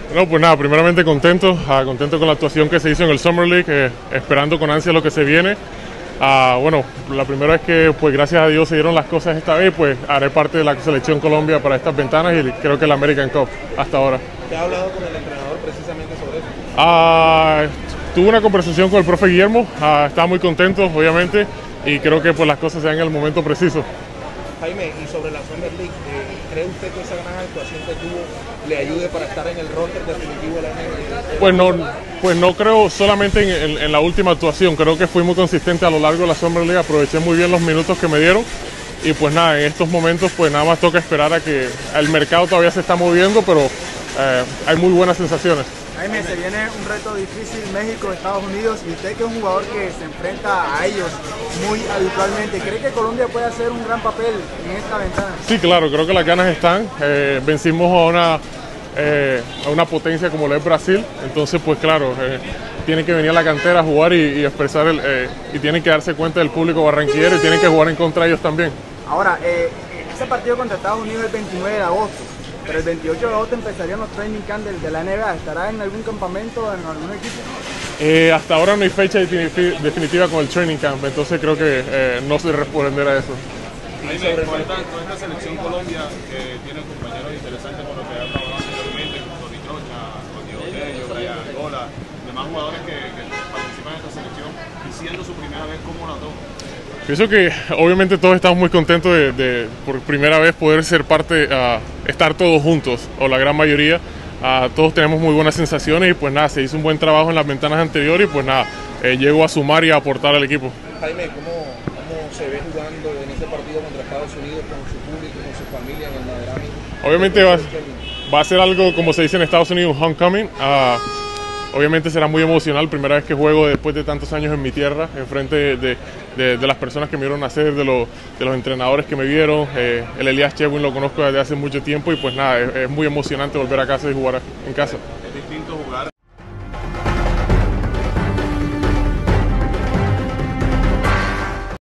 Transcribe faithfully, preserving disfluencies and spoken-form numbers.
No, pues nada, primeramente contento, uh, contento con la actuación que se hizo en el Summer League, eh, esperando con ansia lo que se viene. Uh, bueno, la primera vez que, pues gracias a Dios se dieron las cosas esta vez, pues haré parte de la selección Colombia para estas ventanas y creo que la American Cup hasta ahora. ¿Te ha hablado con el entrenador precisamente sobre eso? Uh, tuve una conversación con el profe Guillermo, uh, estaba muy contento, obviamente, y creo que pues las cosas se dan en el momento preciso. Jaime, y sobre la Summer League, eh, ¿cree usted que esa gran actuación que tuvo le ayude para estar en el roster definitivo de la N B A? Pues no, pues no creo solamente en, en, en la última actuación, creo que fui muy consistente a lo largo de la Summer League, aproveché muy bien los minutos que me dieron y pues nada, en estos momentos pues nada más toca esperar a que el mercado todavía se está moviendo, pero eh, hay muy buenas sensaciones. Jaime, se viene un reto difícil, México, Estados Unidos, y usted que es un jugador que se enfrenta a ellos muy habitualmente, ¿cree que Colombia puede hacer un gran papel en esta ventana? Sí, claro, creo que las ganas están, eh, vencimos a una, eh, a una potencia como lo es Brasil, entonces pues claro, eh, tienen que venir a la cantera a jugar y, y expresar, el, eh, y tienen que darse cuenta del público barranquillero y tienen que jugar en contra de ellos también. Ahora, eh, ese partido contra Estados Unidos es el veintinueve de agosto. Pero el veintiocho de agosto empezarían los training camps de la N B A. ¿Estará en algún campamento, en algún equipo? Eh, hasta ahora no hay fecha definitiva con el training camp, entonces creo que eh, no sé responder a eso. Jaime, con esta, con esta selección Colombia, que tiene compañeros interesantes con los que ha trabajado anteriormente, como Tony Trocha, con Diego Tello, Brian Angola, demás jugadores que, que participan en esta selección, y siendo su primera vez, ¿cómo la toma? Pienso que obviamente todos estamos muy contentos de, de por primera vez poder ser parte, uh, estar todos juntos, o la gran mayoría. Uh, todos tenemos muy buenas sensaciones y pues nada, se hizo un buen trabajo en las ventanas anteriores y pues nada, eh, llego a sumar y a aportar al equipo. Jaime, ¿cómo, cómo se ve jugando en este partido contra Estados Unidos con su público, con su familia en el Maderami? Obviamente va, va a ser algo, como se dice en Estados Unidos, un homecoming. Uh, Obviamente será muy emocional, primera vez que juego después de tantos años en mi tierra, enfrente de, de, de, de las personas que me vieron nacer, de, lo, de los entrenadores que me vieron. Eh, el Elias Chewin lo conozco desde hace mucho tiempo y pues nada, es, es muy emocionante volver a casa y jugar en casa. Es distinto jugar